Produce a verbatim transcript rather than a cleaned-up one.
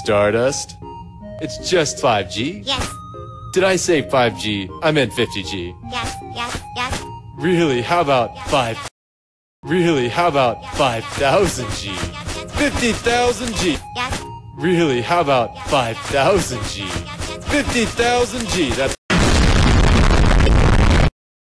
Stardust? It's just five G? Yes. Did I say five G? I meant fifty G. Yes, yes, yes. Really, how about five? Really, how about five thousand G? fifty thousand G? Yes. Really, how about five thousand G? fifty thousand G, that's